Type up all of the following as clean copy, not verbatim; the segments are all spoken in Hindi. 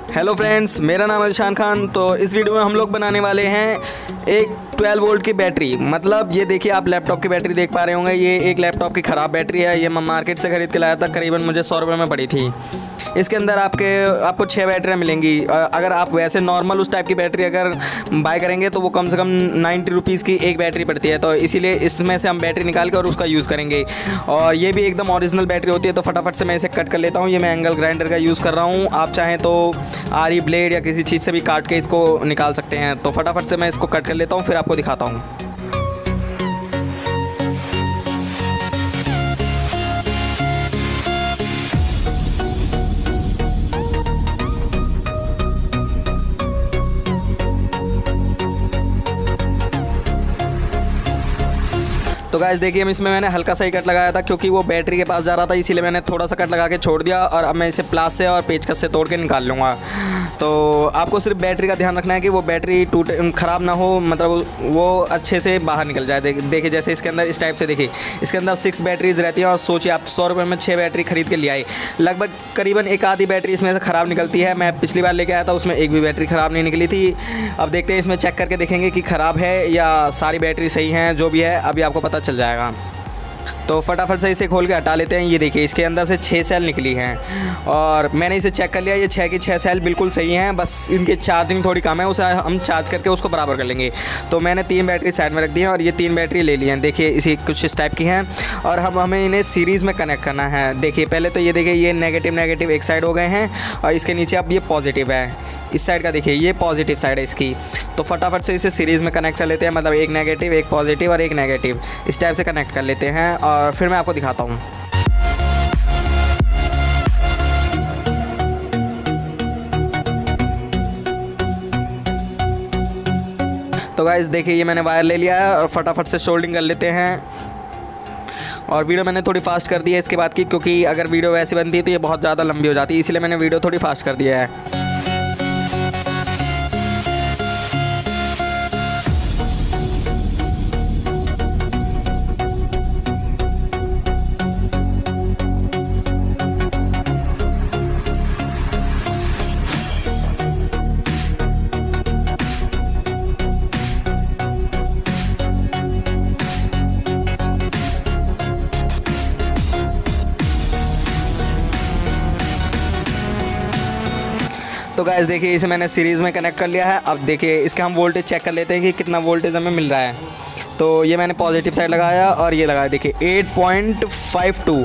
हेलो फ्रेंड्स, मेरा नाम है ईशान खान। तो इस वीडियो में हम लोग बनाने वाले हैं एक 12 वोल्ट की बैटरी। मतलब ये देखिए, आप लैपटॉप की बैटरी देख पा रहे होंगे। ये एक लैपटॉप की ख़राब बैटरी है। ये मैं मार्केट से ख़रीद के लाया था, करीबन मुझे 100 रुपये में पड़ी थी। इसके अंदर आपको 6 बैटरियाँ मिलेंगी। अगर आप वैसे नॉर्मल उस टाइप की बैटरी अगर बाय करेंगे तो वो कम से कम 90 रुपीज़ की एक बैटरी पड़ती है। तो इसीलिए इसमें से हम बैटरी निकाल कर और उसका यूज़ करेंगे। और ये भी एकदम ओरिजिनल बैटरी होती है। तो फटाफट से मैं इसे कट कर लेता हूँ। ये मैं एंगल ग्राइंडर का यूज़ कर रहा हूँ। आप चाहें तो आरी ब्लेड या किसी चीज़ से भी काट के इसको निकाल सकते हैं। तो फटाफट से मैं इसको कट कर लेता हूँ, फिर आपको दिखाता हूँ। तो गाइस देखिए, इसमें मैंने हल्का सा ही कट लगाया था क्योंकि वो बैटरी के पास जा रहा था, इसीलिए मैंने थोड़ा सा कट लगा के छोड़ दिया। और अब मैं इसे प्लास से और पेचकस से तोड़ के निकाल लूँगा। तो आपको सिर्फ बैटरी का ध्यान रखना है कि वो बैटरी ख़राब ना हो, मतलब वो अच्छे से बाहर निकल जाए। देखिए जैसे इसके अंदर इस टाइप से देखिए, इसके अंदर 6 बैटरीज रहती हैं। और सोचिए आप 100 रुपये में 6 बैटरी खरीद के ले आए। लगभग करीबन एक आधी बैटरी इसमें से ख़राब निकलती है। मैं पिछली बार लेके आया था, उसमें एक भी बैटरी ख़राब नहीं निकली थी। अब देखते हैं, इसमें चेक करके देखेंगे कि ख़राब है या सारी बैटरी सही हैं। जो भी है अभी आपको पता चल जाएगा। तो फटाफट से इसे खोल के हटा लेते हैं। ये देखिए, इसके अंदर से 6 सेल निकली हैं और मैंने इसे चेक कर लिया। ये 6 की 6 सेल बिल्कुल सही हैं, बस इनकी चार्जिंग थोड़ी कम है। उसे हम चार्ज करके उसको बराबर कर लेंगे। तो मैंने 3 बैटरी साइड में रख दी हैं और ये 3 बैटरी ले ली हैं। देखिए इसी कुछ इस टाइप की हैं और हमें इन्हें सीरीज़ में कनेक्ट करना है। देखिए पहले तो ये देखिए, ये नेगेटिव एक साइड हो गए हैं और इसके नीचे अब ये पॉजिटिव है। इस साइड का देखिए, ये पॉजिटिव साइड है इसकी। तो फटाफट से इसे सीरीज़ में कनेक्ट कर लेते हैं। मतलब एक नेगेटिव, एक पॉजिटिव और एक नेगेटिव, इस टाइप से कनेक्ट कर लेते हैं और फिर मैं आपको दिखाता हूँ। तो गाइस देखिए, ये मैंने वायर ले लिया है और फटाफट से सोल्डिंग कर लेते हैं। और वीडियो मैंने थोड़ी फास्ट कर दी है इसके बाद की, क्योंकि अगर वीडियो वैसी बनती है तो ये बहुत ज़्यादा लंबी हो जाती है, इसलिए मैंने वीडियो थोड़ी फास्ट कर दिया है। तो गाइस देखिए, इसे मैंने सीरीज़ में कनेक्ट कर लिया है। अब देखिए इसका हम वोल्टेज चेक कर लेते हैं कि कितना वोल्टेज हमें मिल रहा है। तो ये मैंने पॉजिटिव साइड लगाया और ये लगाया, देखिए 8.52,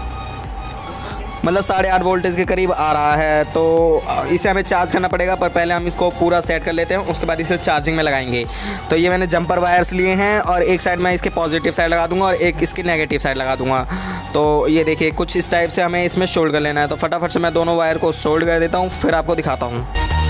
मतलब 8.5 वोल्टेज के करीब आ रहा है। तो इसे हमें चार्ज करना पड़ेगा, पर पहले हम इसको पूरा सेट कर लेते हैं, उसके बाद इसे चार्जिंग में लगाएंगे। तो ये मैंने जंपर वायर्स लिए हैं और एक साइड मैं इसके पॉजिटिव साइड लगा दूंगा और एक इसकी नेगेटिव साइड लगा दूंगा। तो ये देखिए कुछ इस टाइप से हमें इसमें सोल्ड कर लेना है। तो फटाफट से मैं दोनों वायर को सोल्ड कर देता हूँ, फिर आपको दिखाता हूँ।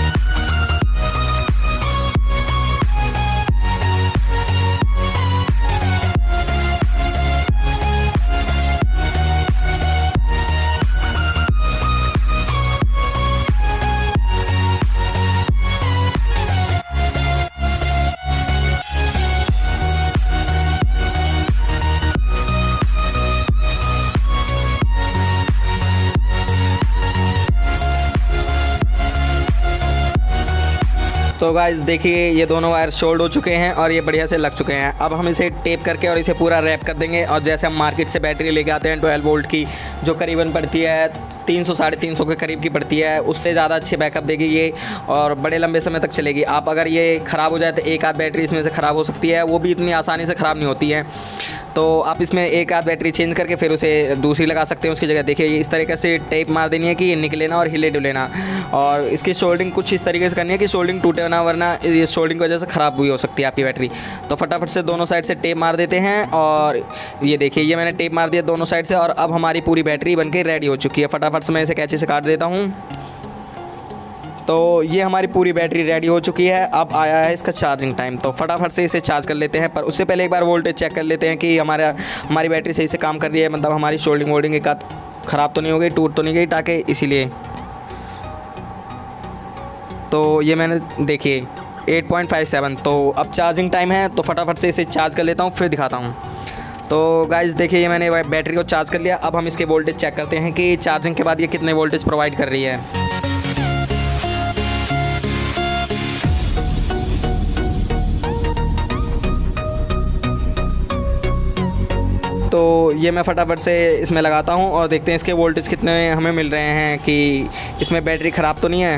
तो गाइस देखिए, ये दोनों वायर सोल्ड हो चुके हैं और ये बढ़िया से लग चुके हैं। अब हम इसे टेप करके और इसे पूरा रैप कर देंगे। और जैसे हम मार्केट से बैटरी लेके आते हैं 12 वोल्ट की, जो करीबन पड़ती है 300 साढ़े 300 के करीब की पड़ती है, उससे ज़्यादा अच्छी बैकअप देगी ये और बड़े लंबे समय तक चलेगी। आप अगर ये ख़राब हो जाए तो एक आध बैटरी इसमें से ख़राब हो सकती है, वो भी इतनी आसानी से ख़राब नहीं होती है। तो आप इसमें एक आध बैटरी चेंज करके फिर उसे दूसरी लगा सकते हैं उसकी जगह। देखिए इस तरीके से टेप मार देनी है कि ये निकले ना और हिले डुले ना। और इसकी सोल्डिंग कुछ इस तरीके से करनी है कि सोल्डिंग टूटे ना, वरना ये सोल्डिंग की वजह से ख़राब हुई हो सकती है आपकी बैटरी। तो फटाफट से दोनों साइड से टेप मार देते हैं। और ये देखिए, ये मैंने टेप मार दिया दोनों साइड से और अब हमारी पूरी बैटरी बनके रेडी हो चुकी है। फटाफट से मैं इसे कैंची से काट देता हूँ। तो ये हमारी पूरी बैटरी रेडी हो चुकी है। अब आया है इसका चार्जिंग टाइम। तो फटाफट से इसे चार्ज कर लेते हैं, पर उससे पहले एक बार वोल्टेज चेक कर लेते हैं कि हमारी बैटरी सही से काम कर रही है। मतलब हमारी सोल्डिंग वोल्डिंग एक आध ख़राब तो नहीं हो गई, टूट तो नहीं गई टाके, इसीलिए। तो ये मैंने देखिए 8.57। तो अब चार्जिंग टाइम है, तो फटाफट से इसे चार्ज कर लेता हूँ, फिर दिखाता हूँ। तो गाइस देखिए, ये मैंने बैटरी को चार्ज कर लिया। अब हम इसके वोल्टेज चेक करते हैं कि चार्जिंग के बाद ये कितने वोल्टेज प्रोवाइड कर रही है। तो ये मैं फटाफट से इसमें लगाता हूँ और देखते हैं इसके वोल्टेज कितने हमें मिल रहे हैं कि इसमें बैटरी ख़राब तो नहीं है।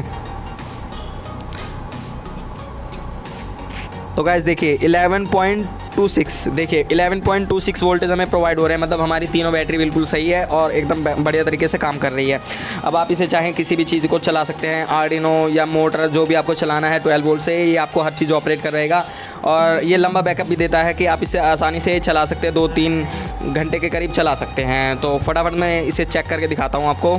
तो गाइस देखिए 11.26, देखिए 11.26 वोल्टेज हमें प्रोवाइड हो रहे हैं, मतलब हमारी तीनों बैटरी बिल्कुल सही है और एकदम बढ़िया तरीके से काम कर रही है। अब आप इसे चाहें किसी भी चीज़ को चला सकते हैं, आर्डिनो या मोटर जो भी आपको चलाना है 12 वोल्ट से, ये आपको हर चीज़ ऑपरेट कर रहेगा। और ये लंबा बैकअप भी देता है कि आप इसे आसानी से चला सकते हैं, 2-3 घंटे के करीब चला सकते हैं। तो फटाफट मैं इसे चेक करके दिखाता हूँ आपको।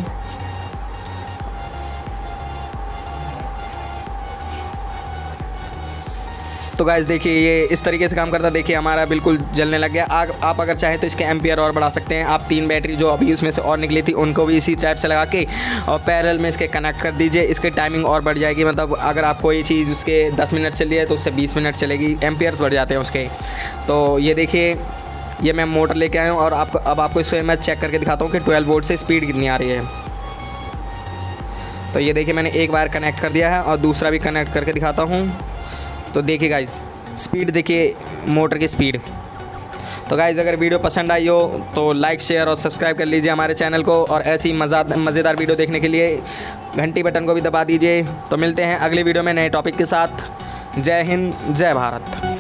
तो गाइस देखिए ये इस तरीके से काम करता है। देखिए हमारा बिल्कुल जलने लग गया। आप अगर चाहें तो इसके एम्पियर और बढ़ा सकते हैं। आप 3 बैटरी जो अभी उसमें से और निकली थी उनको भी इसी टाइप से लगा के और पैरेलल में इसके कनेक्ट कर दीजिए। इसकी टाइमिंग और बढ़ जाएगी, मतलब अगर आप कोई चीज़ उसके 10 मिनट चली है तो उससे 20 मिनट चलेगी, एम्पियर्स बढ़ जाते हैं उसके। तो ये देखिए ये मैं मोटर लेके आया हूँ और अब आपको इससे मैं चेक करके दिखाता हूँ कि 12 वोल्ट से स्पीड कितनी आ रही है। तो ये देखिए मैंने एक बार कनेक्ट कर दिया है और दूसरा भी कनेक्ट करके दिखाता हूँ। तो देखिए गाइस स्पीड देखिए मोटर की स्पीड। तो गाइस अगर वीडियो पसंद आई हो तो लाइक शेयर और सब्सक्राइब कर लीजिए हमारे चैनल को, और ऐसी मज़ेदार वीडियो देखने के लिए घंटी बटन को भी दबा दीजिए। तो मिलते हैं अगली वीडियो में नए टॉपिक के साथ। जय हिंद, जय भारत।